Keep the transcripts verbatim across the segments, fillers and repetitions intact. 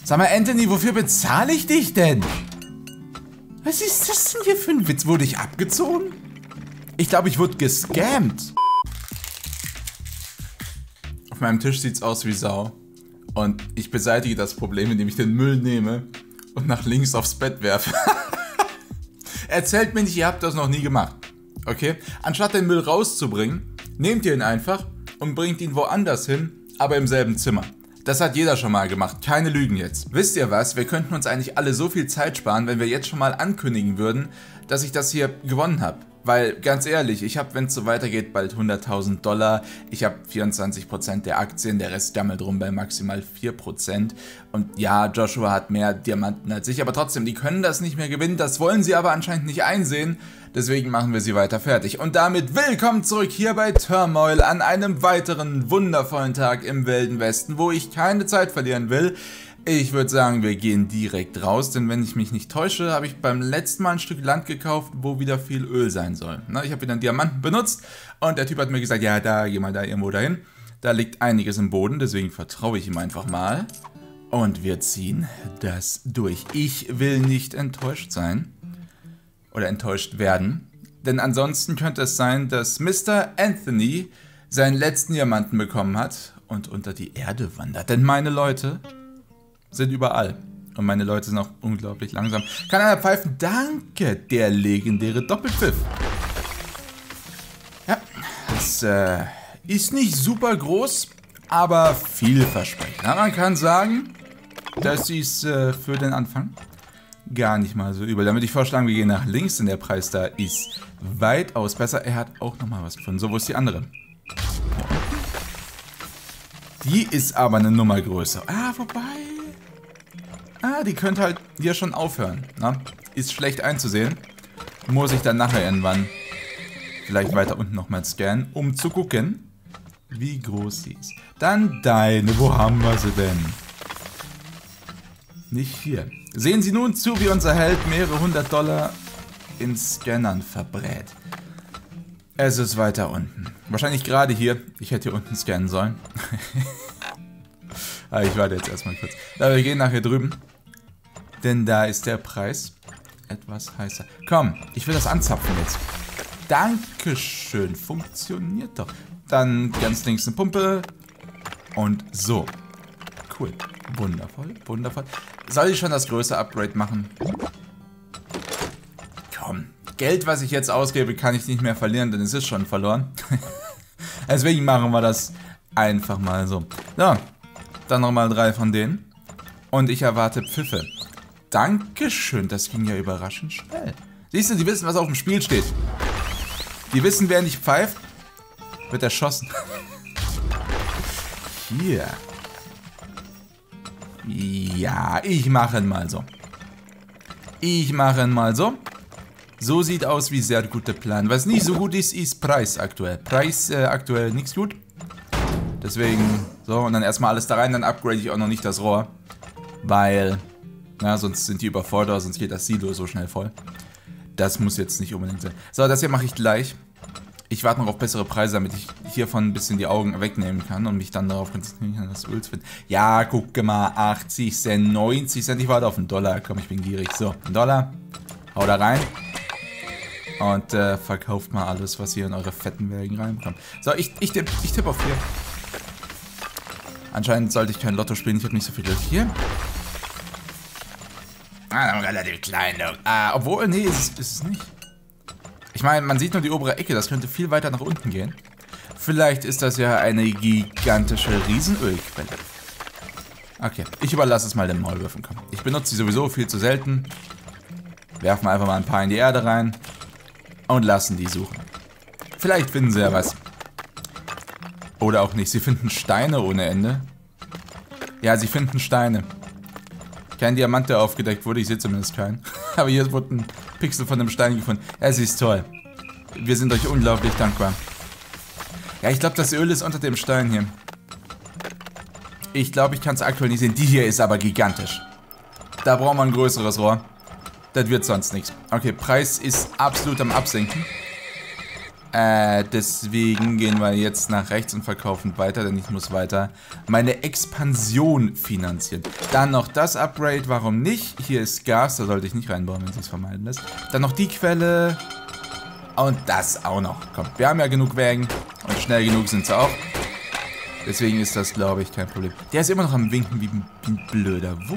Sag mal, Anthony, wofür bezahle ich dich denn? Was ist das denn hier für ein Witz? Wurde ich abgezogen? Ich glaube, ich wurde gescammt. Auf meinem Tisch sieht es aus wie Sau. Und ich beseitige das Problem, indem ich den Müll nehme und nach links aufs Bett werfe. Erzählt mir nicht, ihr habt das noch nie gemacht. Okay? Anstatt den Müll rauszubringen, nehmt ihr ihn einfach und bringt ihn woanders hin, aber im selben Zimmer. Das hat jeder schon mal gemacht, keine Lügen jetzt. Wisst ihr was, wir könnten uns eigentlich alle so viel Zeit sparen, wenn wir jetzt schon mal ankündigen würden, dass ich das hier gewonnen habe. Weil, ganz ehrlich, ich habe, wenn es so weitergeht, bald hunderttausend Dollar. Ich habe vierundzwanzig Prozent der Aktien, der Rest gammelt rum bei maximal vier Prozent. Und ja, Joshua hat mehr Diamanten als ich, aber trotzdem, die können das nicht mehr gewinnen. Das wollen sie aber anscheinend nicht einsehen. Deswegen machen wir sie weiter fertig. Und damit willkommen zurück hier bei Turmoil an einem weiteren wundervollen Tag im Wilden Westen, wo ich keine Zeit verlieren will. Ich würde sagen, wir gehen direkt raus, denn wenn ich mich nicht täusche, habe ich beim letzten Mal ein Stück Land gekauft, wo wieder viel Öl sein soll. Na, ich habe wieder einen Diamanten benutzt und der Typ hat mir gesagt, ja, da, geh mal da irgendwo dahin. Da liegt einiges im Boden, deswegen vertraue ich ihm einfach mal. Und wir ziehen das durch. Ich will nicht enttäuscht sein oder enttäuscht werden, denn ansonsten könnte es sein, dass Mister Anthony seinen letzten Diamanten bekommen hat und unter die Erde wandert. Denn meine Leute sind überall. Und meine Leute sind auch unglaublich langsam. Kann einer pfeifen? Danke, der legendäre Doppelpfiff. Ja, das äh, ist nicht super groß, aber vielversprechend. Ja, man kann sagen, das ist äh, für den Anfang gar nicht mal so übel. Damit ich vorschlagen, wir gehen nach links, denn der Preis da ist weitaus besser. Er hat auch nochmal was gefunden. So, wo ist die andere? Die ist aber eine Nummer größer. Ah, wobei... Ah, die könnte halt hier schon aufhören. Na? Ist schlecht einzusehen. Muss ich dann nachher irgendwann vielleicht weiter unten nochmal scannen, um zu gucken, wie groß sie ist. Dann deine. Wo haben wir sie denn? Nicht hier. Sehen Sie nun zu, wie unser Held mehrere hundert Dollar in Scannern verbrät. Es ist weiter unten. Wahrscheinlich gerade hier. Ich hätte hier unten scannen sollen. Aber ich warte jetzt erstmal kurz. Aber wir gehen nachher drüben. Denn da ist der Preis etwas heißer. Komm, ich will das anzapfen jetzt. Dankeschön, funktioniert doch. Dann ganz links eine Pumpe. Und so. Cool. Wundervoll, wundervoll. Soll ich schon das größere Upgrade machen? Komm. Geld, was ich jetzt ausgebe, kann ich nicht mehr verlieren, denn es ist schon verloren. Deswegen machen wir das einfach mal so. So. Dann nochmal drei von denen. Und ich erwarte Pfiffe. Dankeschön, das ging ja überraschend schnell. Siehst du, die wissen, was auf dem Spiel steht. Die wissen, wer nicht pfeift, wird erschossen. Hier. Ja, ich mache ihn mal so. Ich mache ihn mal so. So sieht aus wie sehr guter Plan. Was nicht so gut ist, ist Preis aktuell. Preis äh, aktuell nichts gut. Deswegen, so, und dann erstmal alles da rein, dann upgrade ich auch noch nicht das Rohr. Weil, na, sonst sind die überfordert, sonst geht das Silo so schnell voll. Das muss jetzt nicht unbedingt sein. So, das hier mache ich gleich. Ich warte noch auf bessere Preise, damit ich hiervon ein bisschen die Augen wegnehmen kann und mich dann darauf konzentrieren kann, das Öl zu finden. Ja, guck mal, achtzig Cent, neunzig Cent, ich warte auf einen Dollar. Komm, ich bin gierig. So, ein Dollar. Hau da rein. Und äh, verkauft mal alles, was hier in eure fetten Wägen reinkommt. So, ich, ich tippe ich tipp auf vier. Anscheinend sollte ich kein Lotto spielen, ich habe nicht so viel Glück. Hier. Ah, relativ klein. Ah, obwohl, nee, ist, ist es nicht. Ich meine, man sieht nur die obere Ecke, das könnte viel weiter nach unten gehen. Vielleicht ist das ja eine gigantische Riesenölquelle. Okay, ich überlasse es mal den Maulwürfen. Komm. Ich benutze sie sowieso viel zu selten. Werfen einfach mal ein paar in die Erde rein. Und lassen die suchen. Vielleicht finden sie ja was. Oder auch nicht. Sie finden Steine ohne Ende. Ja, sie finden Steine. Kein Diamant, der aufgedeckt wurde. Ich sehe zumindest keinen. Aber hier wurde ein Pixel von einem Stein gefunden. Es ist toll. Wir sind euch unglaublich dankbar. Ja, ich glaube, das Öl ist unter dem Stein hier. Ich glaube, ich kann es aktuell nicht sehen. Die hier ist aber gigantisch. Da brauchen wir ein größeres Rohr. Das wird sonst nichts. Okay, Preis ist absolut am Absinken. Äh, deswegen gehen wir jetzt nach rechts und verkaufen weiter, denn ich muss weiter meine Expansion finanzieren. Dann noch das Upgrade, warum nicht? Hier ist Gas, da sollte ich nicht reinbauen, wenn sie es vermeiden lässt. Dann noch die Quelle und das auch noch. Komm, wir haben ja genug Wägen und schnell genug sind sie auch. Deswegen ist das, glaube ich, kein Problem. Der ist immer noch am Winken wie ein, wie ein Blöder. Wo?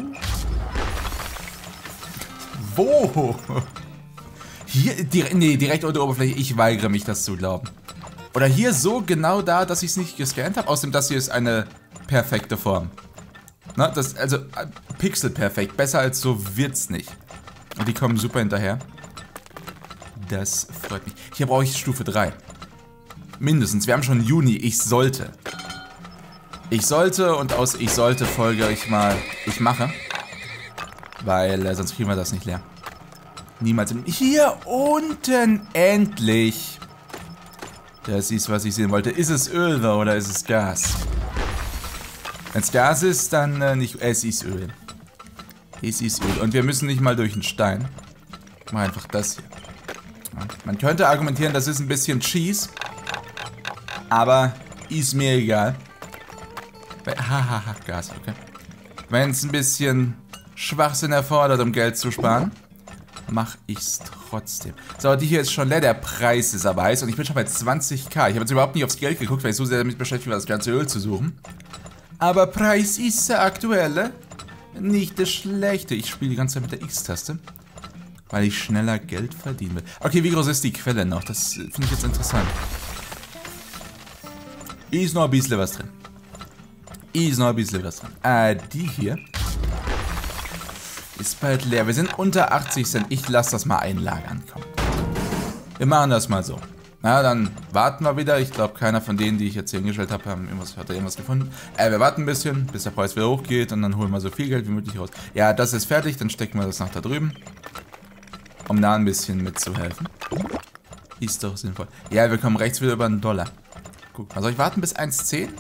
Wo? Hier, direkt, nee, direkt unter der Oberfläche. Ich weigere mich, das zu glauben. Oder hier so genau da, dass ich es nicht gescannt habe. Außerdem, das hier ist eine perfekte Form. Na, das, also, pixelperfekt. Besser als so wird's nicht. Und die kommen super hinterher. Das freut mich. Hier brauche ich Stufe drei. Mindestens. Wir haben schon Juni. Ich sollte. Ich sollte und aus ich sollte folge ich mal, ich mache. Weil äh, sonst kriegen wir das nicht leer. Niemals. Hier unten endlich. Das ist, was ich sehen wollte. Ist es Öl oder ist es Gas? Wenn es Gas ist, dann äh, nicht. Es ist Öl. Es ist Öl. Und wir müssen nicht mal durch den Stein. Ich mache einfach das hier. Ja. Man könnte argumentieren, das ist ein bisschen Cheese. Aber ist mir egal. Hahaha, Gas, okay. Wenn es ein bisschen Schwachsinn erfordert, um Geld zu sparen, mache ich's trotzdem. So, die hier ist schon leer, der Preis ist aber heiß und ich bin schon bei zwanzig K. Ich habe jetzt überhaupt nicht aufs Geld geguckt, weil ich so sehr damit beschäftigt war, das ganze Öl zu suchen. Aber Preis ist der aktuelle, nicht das Schlechte. Ich spiele die ganze Zeit mit der X-Taste, weil ich schneller Geld verdienen will. Okay, wie groß ist die Quelle noch? Das finde ich jetzt interessant. Ist noch ein bisschen was drin. Ist noch ein bisschen was drin. Äh, die hier ist bald leer. Wir sind unter achtzig Cent. Ich lasse das mal einlagern. Komm. Wir machen das mal so. Na, dann warten wir wieder. Ich glaube, keiner von denen, die ich jetzt hier hingestellt habe, haben irgendwas, hat irgendwas gefunden. Äh, wir warten ein bisschen, bis der Preis wieder hochgeht und dann holen wir so viel Geld wie möglich raus. Ja, das ist fertig. Dann stecken wir das nach da drüben. Um da ein bisschen mitzuhelfen. Ist doch sinnvoll. Ja, wir kommen rechts wieder über einen Dollar. Guck mal, soll ich warten bis eins Komma zehn?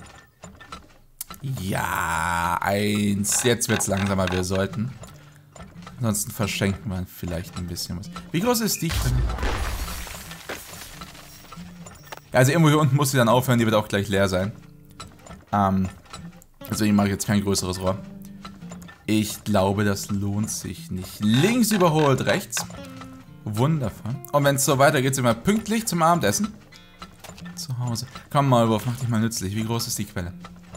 Ja, eins. Jetzt wird's langsamer. Wir sollten. Ansonsten verschenken wir vielleicht ein bisschen was. Wie groß ist die Quelle? Also irgendwo hier unten muss sie dann aufhören. Die wird auch gleich leer sein. Ähm, deswegen mache ich jetzt kein größeres Rohr. Ich glaube, das lohnt sich nicht. Links überholt rechts. Wundervoll. Und wenn es so weitergeht, sind wir pünktlich zum Abendessen. Zu Hause. Komm mal, Wurf, mach dich mal nützlich. Wie groß ist die Quelle?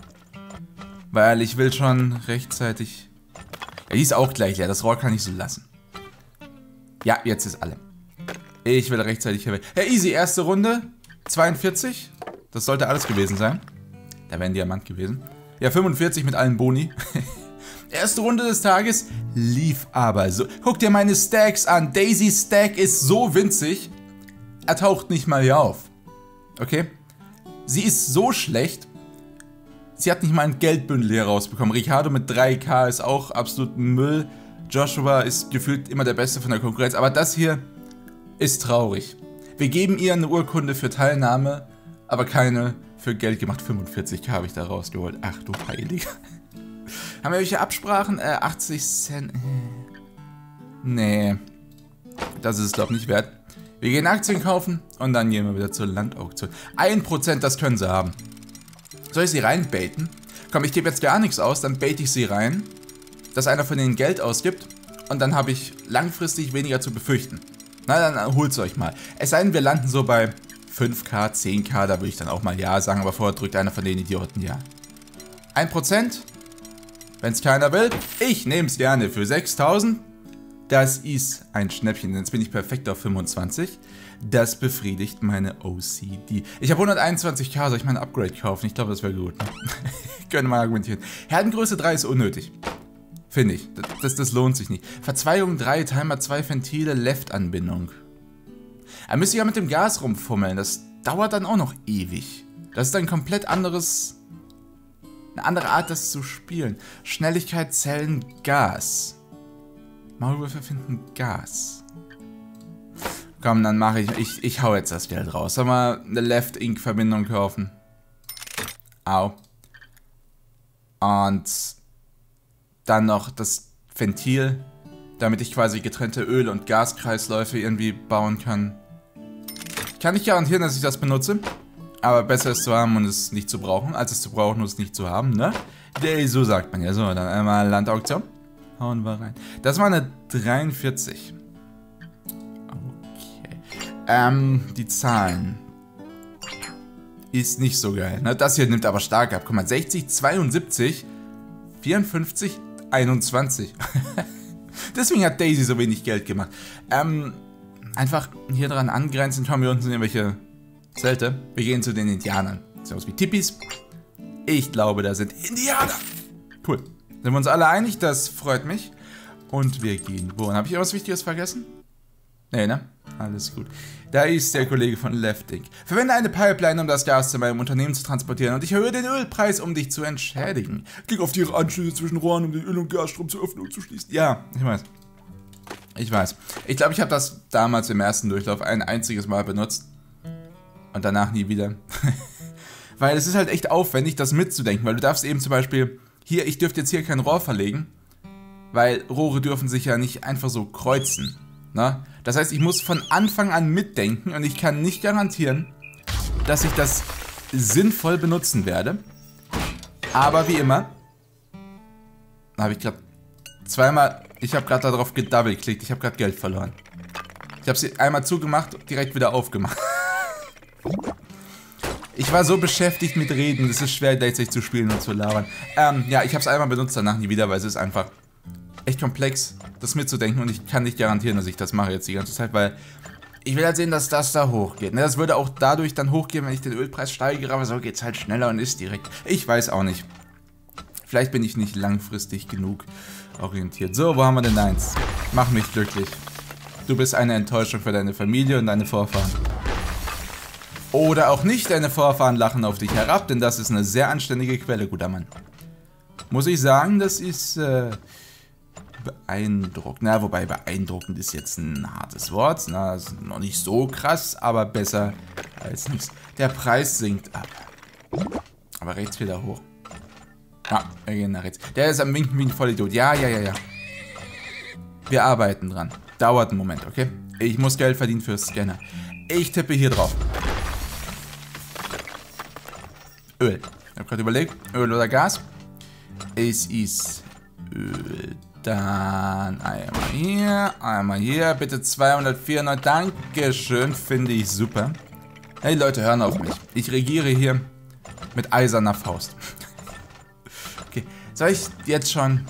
Weil ich will schon rechtzeitig... Ja, die ist auch gleich leer. Das Rohr kann ich so lassen. Ja, jetzt ist alle. Ich will rechtzeitig hier weg. Ja, easy. Erste Runde. zweiundvierzig. Das sollte alles gewesen sein. Da wäre ein Diamant gewesen. Ja, fünfundvierzig mit allen Boni. Erste Runde des Tages lief aber so. Guck dir meine Stacks an. Daisy Stack ist so winzig. Er taucht nicht mal hier auf. Okay? Sie ist so schlecht. Sie hat nicht mal ein Geldbündel hier rausbekommen. Ricardo mit drei K ist auch absolut Müll. Joshua ist gefühlt immer der Beste von der Konkurrenz. Aber das hier ist traurig. Wir geben ihr eine Urkunde für Teilnahme, aber keine für Geld gemacht. fünfundvierzig K habe ich da rausgeholt. Ach du Heiliger. Haben wir welche Absprachen? Äh, achtzig Cent. Nee. Das ist es, glaube ich, nicht wert. Wir gehen Aktien kaufen und dann gehen wir wieder zur Landauktion. ein Prozent, das können sie haben. Soll ich sie reinbaiten? Komm, ich gebe jetzt gar nichts aus, dann bait ich sie rein, dass einer von denen Geld ausgibt und dann habe ich langfristig weniger zu befürchten. Na, dann holt's euch mal. Es sei denn, wir landen so bei fünf K, zehn K, da würde ich dann auch mal Ja sagen, aber vorher drückt einer von den Idioten Ja. ein Prozent? Wenn es keiner will, ich nehme es gerne für sechstausend. Das ist ein Schnäppchen, jetzt bin ich perfekt auf fünfundzwanzig. Das befriedigt meine O C D. Ich habe hunderteinundzwanzig K, soll ich mal ein Upgrade kaufen? Ich glaube, das wäre gut. Könnte man argumentieren. Herdengröße drei ist unnötig. Finde ich. Das, das, das lohnt sich nicht. Verzweigung drei, Timer zwei, Ventile, Left-Anbindung. Da müsste ich ja mit dem Gas rumfummeln. Das dauert dann auch noch ewig. Das ist ein komplett anderes... Eine andere Art, das zu spielen. Schnelligkeit, Zellen, Gas. Maulwürfe finden Gas. Komm, dann mache ich, ich... Ich hau jetzt das Geld raus. Soll mal eine Left-Ink-Verbindung kaufen. Au. Und... Dann noch das Ventil, damit ich quasi getrennte Öl- und Gaskreisläufe irgendwie bauen kann. Ich kann nicht garantieren, dass ich das benutze. Aber besser es zu haben und es nicht zu brauchen, als es zu brauchen und es nicht zu haben, ne? So sagt man ja. So, dann einmal Landauktion. Hauen wir rein. Das war eine dreiundvierzig. Okay. Ähm, die Zahlen. Ist nicht so geil, ne? Das hier nimmt aber stark ab. Guck mal, sechzig, zweiundsiebzig, vierundfünfzig, einundzwanzig. Deswegen hat Daisy so wenig Geld gemacht. Ähm, einfach hier dran angrenzend. Schauen wir unten sind irgendwelche Zelte. Wir gehen zu den Indianern. Sieht aus wie Tippis. Ich glaube, da sind Indianer. Cool. Sind wir uns alle einig? Das freut mich. Und wir gehen wohin? Habe ich irgendwas Wichtiges vergessen? Nee, ne? Alles gut. Da ist der Kollege von Leftig. Verwende eine Pipeline, um das Gas zu meinem Unternehmen zu transportieren und ich erhöhe den Ölpreis, um dich zu entschädigen. Klick auf die Anschlüsse zwischen Rohren, um den Öl- und Gasstrom zu öffnen und zu schließen. Ja, ich weiß. Ich weiß. Ich glaube, ich habe das damals im ersten Durchlauf ein einziges Mal benutzt. Und danach nie wieder. Weil es ist halt echt aufwendig, das mitzudenken. Weil du darfst eben zum Beispiel... Hier, ich dürfte jetzt hier kein Rohr verlegen. Weil Rohre dürfen sich ja nicht einfach so kreuzen. Na? Das heißt, ich muss von Anfang an mitdenken. Und ich kann nicht garantieren, dass ich das sinnvoll benutzen werde. Aber wie immer... habe ich gerade zweimal... Ich habe gerade darauf gedoubleclickt. Ich habe gerade Geld verloren. Ich habe sie einmal zugemacht und direkt wieder aufgemacht. Ich war so beschäftigt mit Reden, es ist schwer, gleichzeitig zu spielen und zu labern. Ähm, ja, ich habe es einmal benutzt, danach nie wieder, weil es ist einfach echt komplex, das mitzudenken. Und ich kann nicht garantieren, dass ich das mache jetzt die ganze Zeit, weil ich will halt sehen, dass das da hochgeht. Das würde auch dadurch dann hochgehen, wenn ich den Ölpreis steigere, aber so geht es halt schneller und ist direkt. Ich weiß auch nicht. Vielleicht bin ich nicht langfristig genug orientiert. So, wo haben wir denn eins? Mach mich glücklich. Du bist eine Enttäuschung für deine Familie und deine Vorfahren. Oder auch nicht, deine Vorfahren lachen auf dich herab, denn das ist eine sehr anständige Quelle, guter Mann. Muss ich sagen, das ist äh, beeindruckend. Na, wobei beeindruckend ist jetzt ein hartes Wort. Na, ist noch nicht so krass, aber besser als nichts. Der Preis sinkt ab. Aber rechts wieder hoch. Ja, wir gehen nach rechts. Der ist am Winken wie ein Vollidiot. Ja, ja, ja, ja. Wir arbeiten dran. Dauert einen Moment, okay? Ich muss Geld verdienen fürs Scanner. Ich tippe hier drauf. Öl. Ich habe gerade überlegt, Öl oder Gas. Es ist Öl. Dann einmal hier, einmal hier. Bitte zweihundertvierhundert. Dankeschön, finde ich super. Hey Leute, hören auf mich. Ich regiere hier mit eiserner Faust. Okay, soll ich jetzt schon...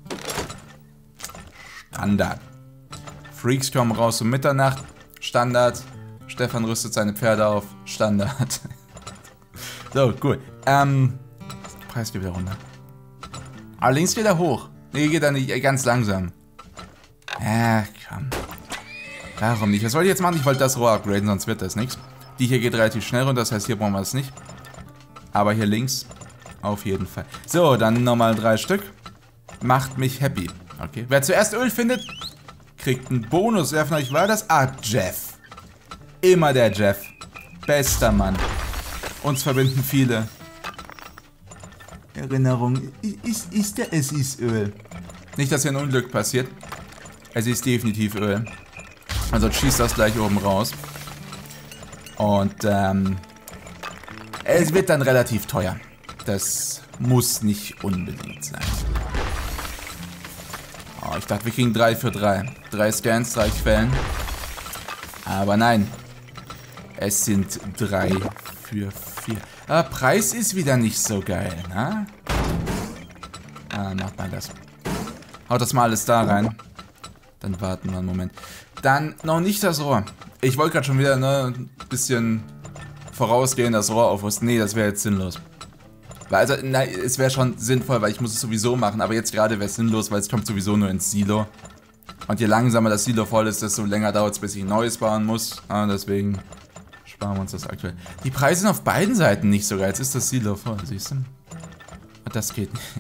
Standard. Freaks kommen raus um Mitternacht. Standard. Stefan rüstet seine Pferde auf. Standard. So, cool. Ähm, Preis geht wieder runter. Aber links geht er hoch. Nee, geht er nicht, ganz langsam. Ja, komm. Warum nicht? Was soll ich jetzt machen? Ich wollte das Rohr upgraden, sonst wird das nichts. Die hier geht relativ schnell runter, das heißt, hier brauchen wir es nicht. Aber hier links auf jeden Fall. So, dann nochmal drei Stück. Macht mich happy. Okay. Wer zuerst Öl findet, kriegt einen Bonus. Wer von euch war das? Ah, Jeff. Immer der Jeff. Bester Mann. Uns verbinden viele Erinnerungen. Ist, ist der, es ist Öl. Nicht, dass hier ein Unglück passiert. Es ist definitiv Öl. Also schießt das gleich oben raus. Und ähm, es wird dann relativ teuer. Das muss nicht unbedingt sein. Oh, ich dachte, wir kriegen drei für drei. Drei Scans, drei Quellen. Aber nein. Es sind drei für vier. Aber Preis ist wieder nicht so geil, ne? Ah, macht mal das. Haut das mal alles da rein. Dann warten wir einen Moment. Dann noch nicht das Rohr. Ich wollte gerade schon wieder ne, ein bisschen vorausgehen, das Rohr aufrüsten. Nee, das wäre jetzt sinnlos. Weil also, nein, es wäre schon sinnvoll, weil ich muss es sowieso machen. Aber jetzt gerade wäre es sinnlos, weil es kommt sowieso nur ins Silo. Und je langsamer das Silo voll ist, desto länger dauert es, bis ich ein neues bauen muss. Ah, deswegen sparen wir uns das aktuell. Die Preise sind auf beiden Seiten nicht so geil. Jetzt ist das Silo voll, siehst du? Und das geht nicht.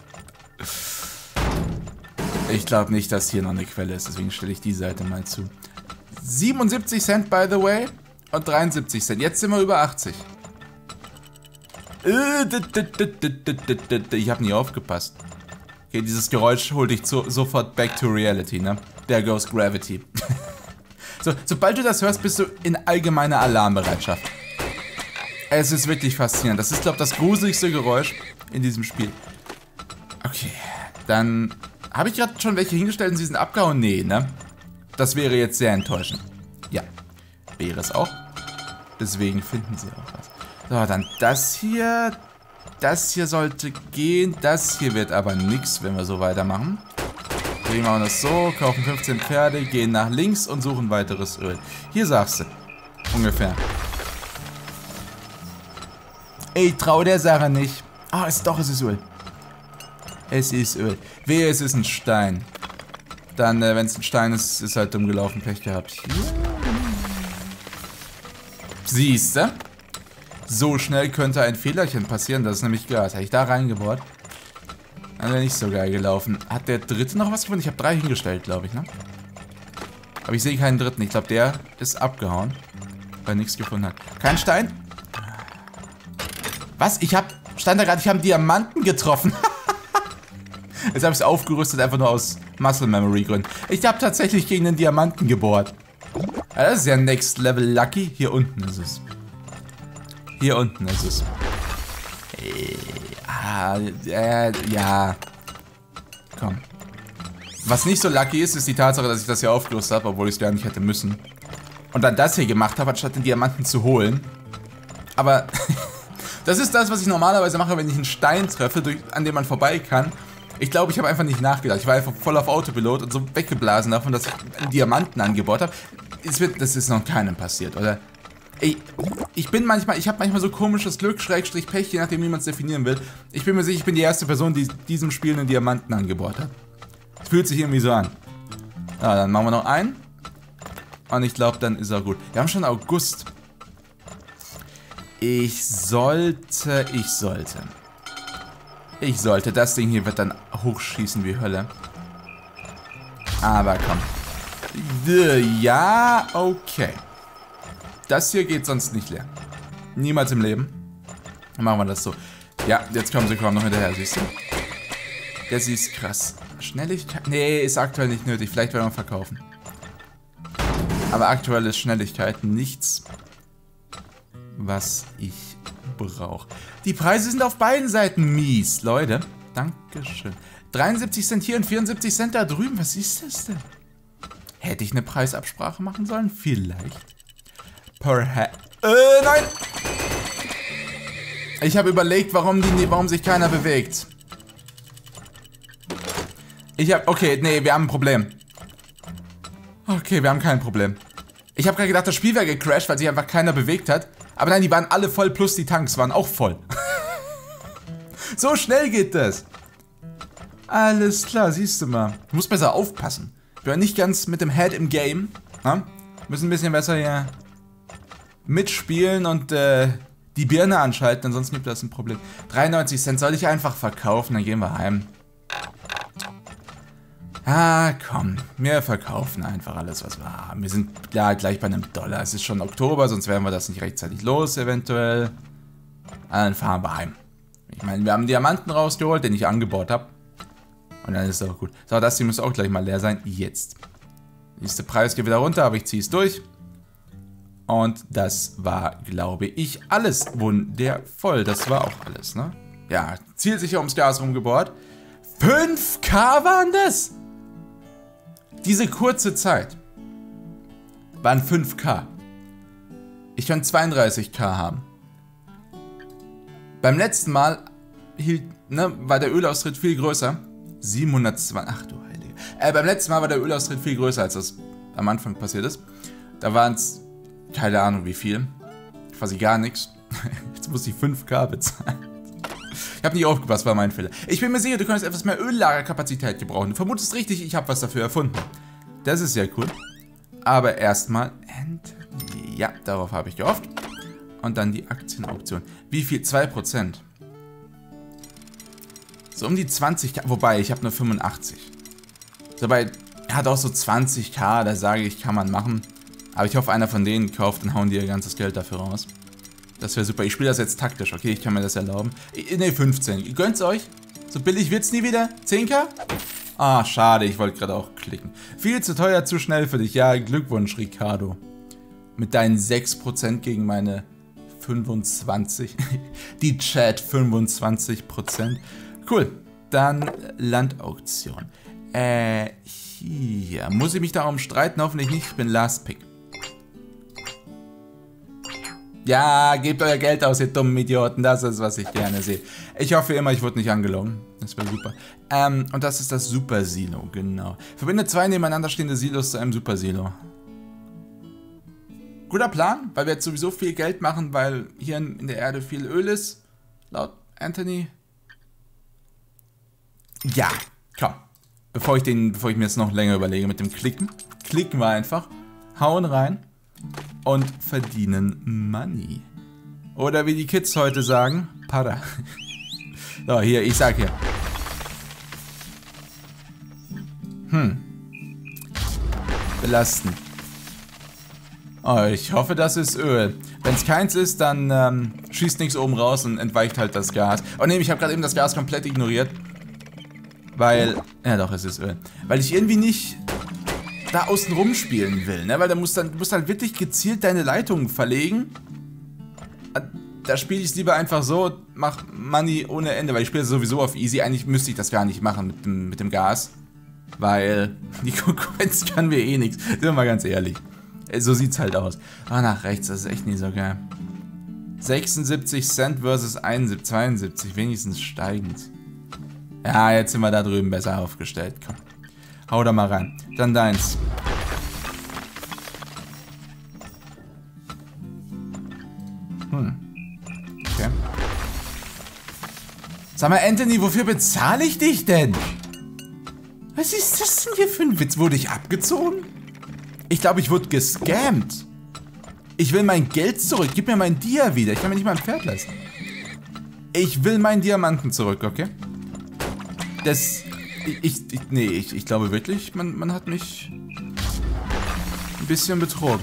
Ich glaube nicht, dass hier noch eine Quelle ist. Deswegen stelle ich die Seite mal zu. siebenundsiebzig Cent, by the way. Und dreiundsiebzig Cent. Jetzt sind wir über achtzig. Ich habe nie aufgepasst. Okay, dieses Geräusch holt dich zu, sofort back to reality, ne? There goes gravity. So, sobald du das hörst, bist du in allgemeiner Alarmbereitschaft. Es ist wirklich faszinierend. Das ist, glaube ich, das gruseligste Geräusch in diesem Spiel. Okay, dann habe ich gerade schon welche hingestellt und sie sind abgehauen? Nee, ne? Das wäre jetzt sehr enttäuschend. Ja, wäre es auch. Deswegen finden sie auch was. So, dann das hier. Das hier sollte gehen. Das hier wird aber nichts, wenn wir so weitermachen. Drehen wir das so, kaufen fünfzehn Pferde, gehen nach links und suchen weiteres Öl. Hier sagst du. Ungefähr. Ey, trau der Sache nicht. Ah, ist doch, es ist Öl. Es ist Öl. Wehe, es ist ein Stein. Dann, äh, wenn es ein Stein ist, ist halt dumm gelaufen, Pech gehabt. Siehste? So schnell könnte ein Fehlerchen passieren, das ist nämlich Gas. Hätte ich da reingebohrt, dann wäre nicht so geil gelaufen. Hat der dritte noch was gefunden? Ich habe drei hingestellt, glaube ich, ne? Aber ich sehe keinen dritten. Ich glaube, der ist abgehauen, weil er nichts gefunden hat. Kein Stein? Was? Ich habe, stand da gerade, ich habe einen Diamanten getroffen. Jetzt habe ich es aufgerüstet, einfach nur aus Muscle Memory Gründen. Ich habe tatsächlich gegen den Diamanten gebohrt. Ja, das ist ja Next Level Lucky. Hier unten ist es. Hier unten ist es. Äh, ah, äh, ja. Komm. Was nicht so lucky ist, ist die Tatsache, dass ich das hier aufgerüstet habe, obwohl ich es gar nicht hätte müssen. Und dann das hier gemacht habe, anstatt den Diamanten zu holen. Aber das ist das, was ich normalerweise mache, wenn ich einen Stein treffe, durch, an dem man vorbei kann. Ich glaube, ich habe einfach nicht nachgedacht. Ich war einfach voll auf Autopilot und so weggeblasen davon, dass ich einen Diamanten angebaut habe. Es wird, das ist noch keinem passiert, oder? Ey, ich bin manchmal, ich habe manchmal so komisches Glück, Schrägstrich Pech, je nachdem, wie man es definieren will. Ich bin mir sicher, ich bin die erste Person, die diesem Spiel einen Diamanten angebohrt hat. Das fühlt sich irgendwie so an. Ja, dann machen wir noch einen. Und ich glaube, dann ist er gut. Wir haben schon August. Ich sollte, ich sollte. Ich sollte. Das Ding hier wird dann hochschießen wie Hölle. Aber komm. Ja, okay. Das hier geht sonst nicht leer. Niemals im Leben. Dann machen wir das so. Ja, jetzt kommen sie kaum noch hinterher, siehst du? Das ist krass. Schnelligkeit? Nee, ist aktuell nicht nötig. Vielleicht werden wir verkaufen. Aber aktuell ist Schnelligkeit nichts, was ich brauche. Die Preise sind auf beiden Seiten mies, Leute. Dankeschön. dreiundsiebzig Cent hier und vierundsiebzig Cent da drüben. Was ist das denn? Hätte ich eine Preisabsprache machen sollen? Vielleicht. Perhaps. Äh, nein! Ich habe überlegt, warum, die, warum sich keiner bewegt. Ich habe... Okay, nee, wir haben ein Problem. Okay, wir haben kein Problem. Ich habe gerade gedacht, das Spiel wäre gecrashed, weil sich einfach keiner bewegt hat. Aber nein, die waren alle voll, plus die Tanks waren auch voll. So schnell geht das. Alles klar, siehst du mal. Du musst besser aufpassen. Wir waren nicht ganz mit dem Head im Game. Ja? Müssen ein bisschen besser hier mitspielen und äh, die Birne anschalten, ansonsten gibt das ein Problem. dreiundneunzig Cent soll ich einfach verkaufen, dann gehen wir heim. Ah, komm, wir verkaufen einfach alles, was wir haben. Wir sind ja gleich bei einem Dollar. Es ist schon Oktober, sonst wären wir das nicht rechtzeitig los, eventuell. Dann fahren wir heim. Ich meine, wir haben einen Diamanten rausgeholt, den ich angebaut habe. Und dann ist es auch gut. So, das hier muss auch gleich mal leer sein. Jetzt. Nächster Preis geht wieder runter, aber ich ziehe es durch. Und das war, glaube ich, alles wundervoll. Das war auch alles, ne? Ja, zielsicher ums Gas rumgebohrt. fünf K waren das? Diese kurze Zeit waren fünf K. Ich kann zweiunddreißig K haben. Beim letzten Mal hielt, ne, war der Ölaustritt viel größer. siebenhundertzwanzig. Ach du Heilige. Äh, beim letzten Mal war der Ölaustritt viel größer, als das am Anfang passiert ist. Da waren es, keine Ahnung wie viel. Quasi gar nichts. Jetzt muss ich fünf K bezahlen. Ich habe nicht aufgepasst, war mein Fehler. Ich bin mir sicher, du könntest etwas mehr Öllagerkapazität gebrauchen. Du vermutest richtig, ich habe was dafür erfunden. Das ist sehr cool. Aber erstmal Anthony. Ja, darauf habe ich gehofft. Und dann die Aktienauktion. Wie viel? zwei Prozent. So um die zwanzig K. Wobei, ich habe nur fünfundachtzig. So bei, er hat auch so zwanzig K, da sage ich, kann man machen. Aber ich hoffe, einer von denen kauft und hauen die ihr ganzes Geld dafür raus. Das wäre super. Ich spiele das jetzt taktisch, okay? Ich kann mir das erlauben. Ne, fünfzehn. Gönnt's euch? So billig wird's nie wieder. zehn K? Ah, schade, ich wollte gerade auch klicken. Viel zu teuer, zu schnell für dich. Ja, Glückwunsch, Ricardo. Mit deinen sechs Prozent gegen meine fünfundzwanzig. Die Chat fünfundzwanzig Prozent. Cool. Dann Landauktion. Äh, hier. Muss ich mich darum streiten? Hoffentlich nicht. Ich bin Last Pick. Ja, gebt euer Geld aus, ihr dummen Idioten. Das ist, was ich gerne sehe. Ich hoffe immer, ich wurde nicht angelogen. Das wäre super. Ähm, und das ist das Super Silo, genau. Verbinde zwei nebeneinander stehende Silos zu einem Super Silo. Guter Plan, weil wir jetzt sowieso viel Geld machen, weil hier in der Erde viel Öl ist. Laut Anthony. Ja, komm. Bevor ich, den, bevor ich mir jetzt noch länger überlege mit dem Klicken, klicken wir einfach, hauen rein. Und verdienen Money. Oder wie die Kids heute sagen, Para. So, hier, ich sag hier. Hm. Belastend. Oh, ich hoffe, das ist Öl. Wenn es keins ist, dann ähm, schießt nichts oben raus und entweicht halt das Gas. Oh ne, ich habe gerade eben das Gas komplett ignoriert. Weil, ja doch, es ist Öl. Weil ich irgendwie nicht da außen rumspielen will, ne? Weil da musst dann, du musst halt wirklich gezielt deine Leitungen verlegen. Da spiele ich es lieber einfach so, mach Money ohne Ende, weil ich spiele sowieso auf easy. Eigentlich müsste ich das gar nicht machen mit dem, mit dem Gas. Weil die Konkurrenz kann mir eh nichts. Sind wir mal ganz ehrlich. So sieht's halt aus. Ah, nach rechts, das ist echt nicht so geil. sechsundsiebzig Cent versus einundsiebzig, zweiundsiebzig, wenigstens steigend. Ja, jetzt sind wir da drüben besser aufgestellt. Komm. Hau da mal rein. Dann deins. Hm. Okay. Sag mal, Anthony, wofür bezahle ich dich denn? Was ist das denn hier für ein Witz? Wurde ich abgezogen? Ich glaube, ich wurde gescammt. Ich will mein Geld zurück. Gib mir mein Dia wieder. Ich kann mir nicht mal ein Pferd leisten. Ich will meinen Diamanten zurück, okay? Das... Ich, ich, nee, ich, ich glaube wirklich, man, man hat mich ein bisschen betrogen.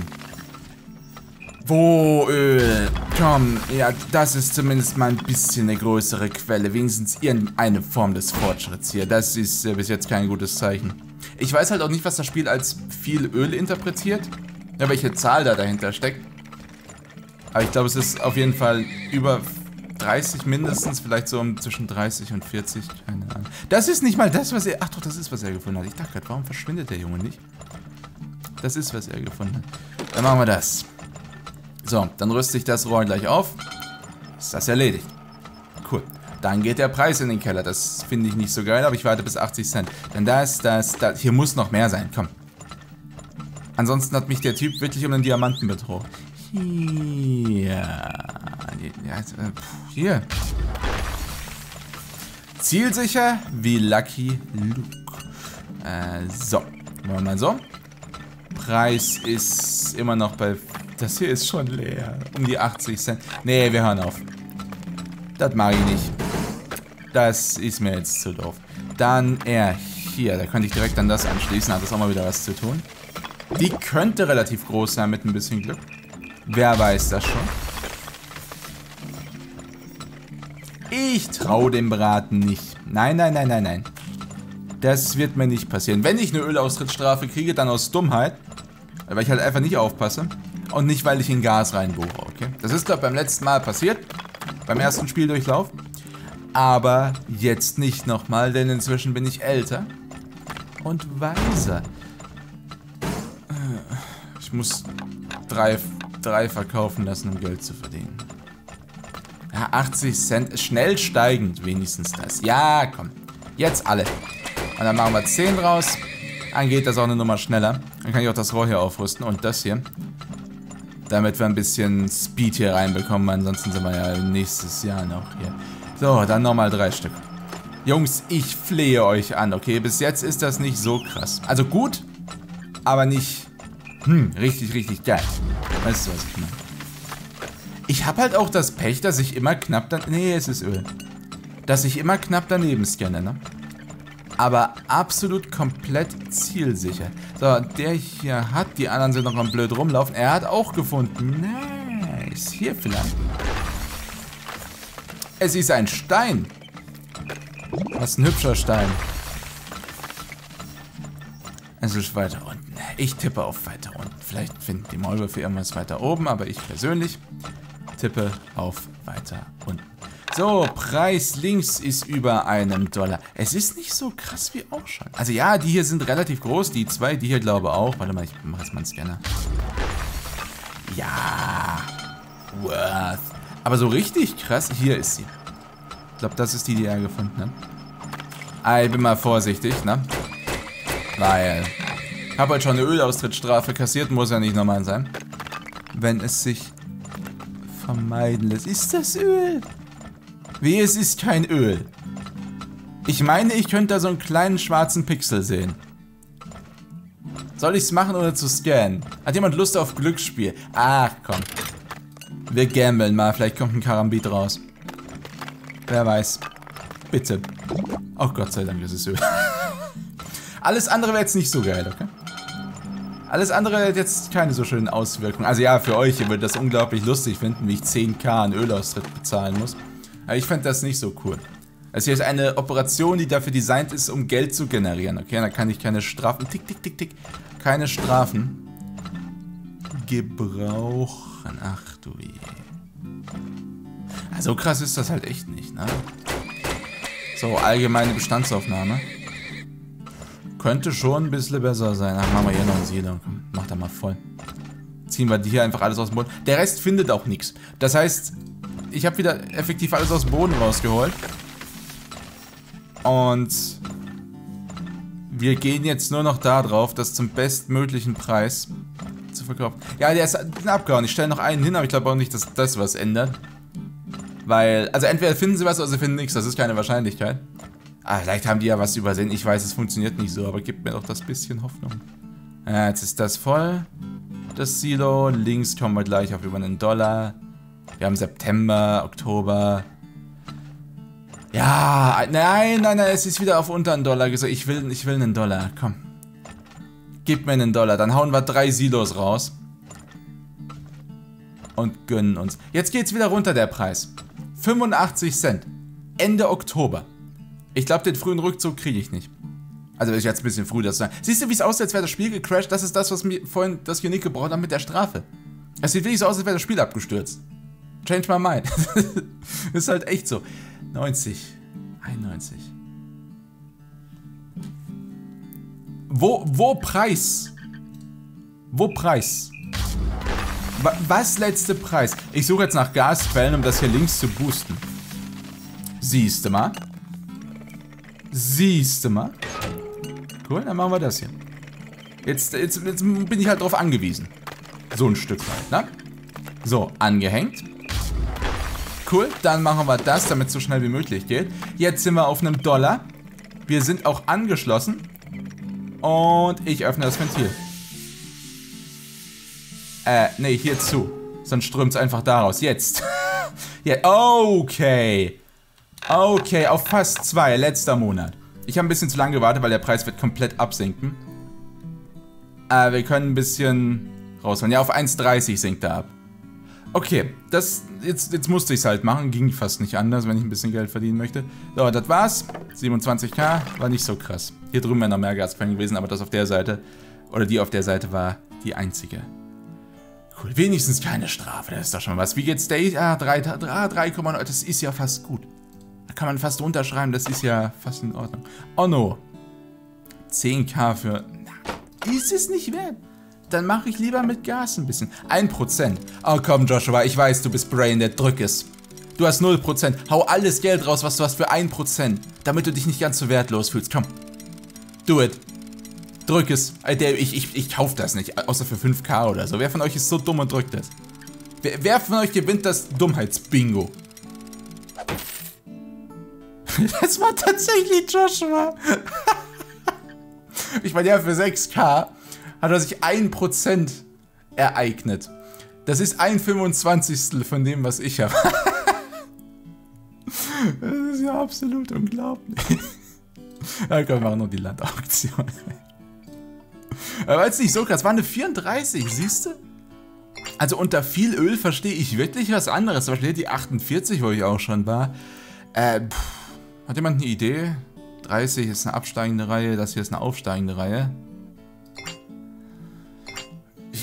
Wo Öl? Komm, ja, das ist zumindest mal ein bisschen eine größere Quelle. Wenigstens irgendeine Form des Fortschritts hier. Das ist äh, bis jetzt kein gutes Zeichen. Ich weiß halt auch nicht, was das Spiel als viel Öl interpretiert. Ja, welche Zahl da dahinter steckt. Aber ich glaube, es ist auf jeden Fall über dreißig mindestens, vielleicht so um zwischen dreißig und vierzig, keine Ahnung. Das ist nicht mal das, was er... Ach doch, das ist, was er gefunden hat. Ich dachte gerade, warum verschwindet der Junge nicht? Das ist, was er gefunden hat. Dann machen wir das. So, dann rüste ich das Rohr gleich auf. Ist das erledigt. Cool. Dann geht der Preis in den Keller. Das finde ich nicht so geil, aber ich warte bis achtzig Cent. Denn das, das, das... Hier muss noch mehr sein, komm. Ansonsten hat mich der Typ wirklich um den Diamanten betrogen. Hier... Ja, hier. Zielsicher wie Lucky Luke. Äh, so. Machen wir mal so. Preis ist immer noch bei... Das hier ist schon leer. Um die achtzig Cent. Nee, wir hören auf. Das mag ich nicht. Das ist mir jetzt zu doof. Dann er hier. Da könnte ich direkt an das anschließen. Hat das auch mal wieder was zu tun. Die könnte relativ groß sein mit ein bisschen Glück. Wer weiß das schon. Ich traue dem Braten nicht. Nein, nein, nein, nein, nein. Das wird mir nicht passieren. Wenn ich eine Ölaustrittsstrafe kriege, dann aus Dummheit. Weil ich halt einfach nicht aufpasse. Und nicht, weil ich in Gas reinbohre, okay? Das ist, glaube ich, beim letzten Mal passiert. Beim ersten Spieldurchlauf. Aber jetzt nicht nochmal, denn inzwischen bin ich älter. Und weiser. Ich muss drei, drei verkaufen lassen, um Geld zu verdienen. Ja, achtzig Cent. Schnell steigend, wenigstens das. Ja, komm. Jetzt alle. Und dann machen wir zehn draus. Dann geht das auch eine Nummer schneller. Dann kann ich auch das Rohr hier aufrüsten und das hier. Damit wir ein bisschen Speed hier reinbekommen. Ansonsten sind wir ja nächstes Jahr noch hier. So, dann nochmal drei Stück. Jungs, ich flehe euch an, okay? Bis jetzt ist das nicht so krass. Also gut, aber nicht... Hm, richtig, richtig geil. Weißt du, was ich meine? Ich habe halt auch das Pech, dass ich immer knapp dann... Nee, es ist Öl. Dass ich immer knapp daneben scanne, ne? Aber absolut komplett zielsicher. So, der hier hat, die anderen sind noch am blöd rumlaufen. Er hat auch gefunden. Nice. Hier vielleicht. Es ist ein Stein. Was ein hübscher Stein. Es ist weiter unten. Ich tippe auf weiter unten. Vielleicht finden die Maulwürfe irgendwas weiter oben, aber ich persönlich tippe auf weiter unten. So, Preis links ist über einen Dollar. Es ist nicht so krass wie auch schon. Also ja, die hier sind relativ groß, die zwei, die hier glaube auch. Warte mal, ich mache jetzt mal einen Scanner. Ja, worth. Aber so richtig krass, hier ist sie. Ich glaube, das ist die, die er gefunden hat. Ah, ich bin mal vorsichtig, ne? Weil ich habe halt schon eine Ölaustrittsstrafe kassiert, muss ja nicht normal sein. Wenn es sich vermeiden lässt. Ist das Öl? Wie, es ist kein Öl. Ich meine, ich könnte da so einen kleinen schwarzen Pixel sehen. Soll ich es machen, ohne zu scannen? Hat jemand Lust auf Glücksspiel? Ach, komm. Wir gambeln mal, vielleicht kommt ein Karambit raus. Wer weiß. Bitte. Oh Gott sei Dank, das ist Öl. Alles andere wäre jetzt nicht so geil, okay? Alles andere hat jetzt keine so schönen Auswirkungen. Also ja, für euch, ihr würdet das unglaublich lustig finden, wie ich zehn K an Ölaustritt bezahlen muss. Aber ich fände das nicht so cool. Also hier ist eine Operation, die dafür designt ist, um Geld zu generieren, okay? Da kann ich keine Strafen, tick, tick, tick, tick, keine Strafen gebrauchen. Ach du je. So krass ist das halt echt nicht, ne? So, allgemeine Bestandsaufnahme. Könnte schon ein bisschen besser sein. Ach, machen wir hier noch einen Silo. Komm, mach da mal voll. Ziehen wir die hier einfach alles aus dem Boden. Der Rest findet auch nichts. Das heißt, ich habe wieder effektiv alles aus dem Boden rausgeholt. Und wir gehen jetzt nur noch da drauf, das zum bestmöglichen Preis zu verkaufen. Ja, der ist abgehauen. Ich stelle noch einen hin, aber ich glaube auch nicht, dass das was ändert. Weil, also entweder finden sie was oder sie finden nichts. Das ist keine Wahrscheinlichkeit. Ah, vielleicht haben die ja was übersehen. Ich weiß, es funktioniert nicht so, aber gib mir doch das bisschen Hoffnung. Ja, jetzt ist das voll. Das Silo. Links kommen wir gleich auf über einen Dollar. Wir haben September, Oktober. Ja, nein, nein, nein, es ist wieder auf unter einen Dollar gesagt. Ich will, ich will einen Dollar, komm. Gib mir einen Dollar, dann hauen wir drei Silos raus. Und gönnen uns. Jetzt geht's wieder runter, der Preis. fünfundachtzig Cent. Ende Oktober. Ich glaube, den frühen Rückzug kriege ich nicht. Also ist jetzt ein bisschen früh, das zu sagen. Siehst du, wie es aussieht, als wäre das Spiel gecrashed? Das ist das, was mir vorhin das Unique gebraucht hat mit der Strafe. Es sieht wirklich so aus, als wäre das Spiel abgestürzt. Change my mind. Ist halt echt so. neunzig. einundneunzig. Wo, wo Preis? Wo Preis? Was letzte Preis? Ich suche jetzt nach Gasquellen, um das hier links zu boosten. Siehste mal. Siehste mal. Cool, dann machen wir das hier. Jetzt, jetzt, jetzt bin ich halt drauf angewiesen. So ein Stück weit, ne? So, angehängt. Cool, dann machen wir das, damit es so schnell wie möglich geht. Jetzt sind wir auf einem Dollar. Wir sind auch angeschlossen. Und ich öffne das Ventil. Äh, nee, hier zu. Sonst strömt es einfach daraus. Jetzt. Ja, okay. Okay, auf fast zwei. Letzter Monat. Ich habe ein bisschen zu lange gewartet, weil der Preis wird komplett absinken. Äh, wir können ein bisschen rausholen. Ja, auf eins dreißig sinkt er ab. Okay, das, jetzt, jetzt musste ich es halt machen. Ging fast nicht anders, wenn ich ein bisschen Geld verdienen möchte. So, das war's. siebenundzwanzig K, war nicht so krass. Hier drüben wäre noch mehr Gasquellen gewesen, aber das auf der Seite, oder die auf der Seite war die einzige. Cool, wenigstens keine Strafe, das ist doch schon was. Wie geht's Day? Ah, drei Komma neun, das ist ja fast gut. Da kann man fast runterschreiben, das ist ja fast in Ordnung. Oh no. zehn K für... Na, ist es nicht wert? Dann mache ich lieber mit Gas ein bisschen. ein Prozent. Oh komm, Joshua, ich weiß, du bist braindead, drück es. Du hast null Prozent. Hau alles Geld raus, was du hast für ein Prozent. Damit du dich nicht ganz so wertlos fühlst. Komm. Do it. Drück es. Ich, ich, ich kauf das nicht, außer für fünf K oder so. Wer von euch ist so dumm und drückt das? Wer, wer von euch gewinnt das Dummheitsbingo? Das war tatsächlich Joshua. Ich meine, ja, für sechs K hat er sich ein Prozent ereignet. Das ist ein fünfundzwanzigstel von dem, was ich habe. Das ist ja absolut unglaublich. Ja, komm, wir machen noch die Landauktion. Aber jetzt nicht so krass, war eine vierunddreißig, siehst du? Also unter viel Öl verstehe ich wirklich was anderes. Zum Beispiel die achtundvierzig, wo ich auch schon war. Äh, pff, hat jemand eine Idee? dreißig ist eine absteigende Reihe, das hier ist eine aufsteigende Reihe.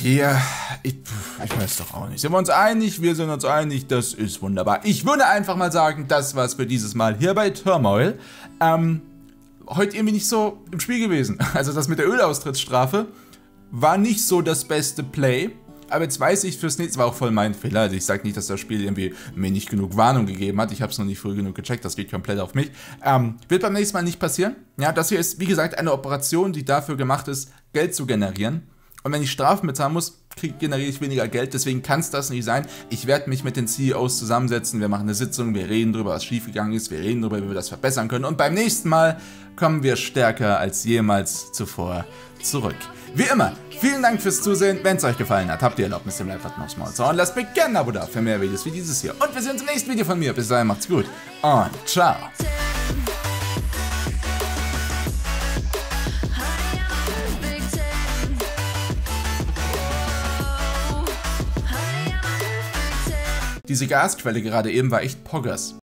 hier, ich, ich weiß doch auch nicht. Sind wir uns einig? Wir sind uns einig, das ist wunderbar. Ich würde einfach mal sagen, das war's für dieses Mal hier bei Turmoil. Ähm, heute irgendwie nicht so im Spiel gewesen. Also das mit der Ölaustrittsstrafe war nicht so das beste Play. Aber jetzt weiß ich fürs nächste, war auch voll mein Fehler. Also ich sage nicht, dass das Spiel irgendwie mir nicht genug Warnung gegeben hat. Ich habe es noch nicht früh genug gecheckt, das geht komplett auf mich. Ähm, wird beim nächsten Mal nicht passieren. Ja, das hier ist, wie gesagt, eine Operation, die dafür gemacht ist, Geld zu generieren. Und wenn ich Strafen bezahlen muss, krieg, generiere ich weniger Geld. Deswegen kann es das nicht sein. Ich werde mich mit den C E Os zusammensetzen. Wir machen eine Sitzung, wir reden darüber, was schiefgegangen ist. Wir reden darüber, wie wir das verbessern können. Und beim nächsten Mal kommen wir stärker als jemals zuvor zurück. Wie immer, vielen Dank fürs Zusehen. Wenn es euch gefallen hat, habt ihr Erlaubnis, dem Live-Button aufs Maul zu hauen. Lasst mir gerne ein Abo da für mehr Videos wie dieses hier. Und wir sehen uns im nächsten Video von mir. Bis dahin, macht's gut und ciao. Diese Gasquelle gerade eben war echt Poggers.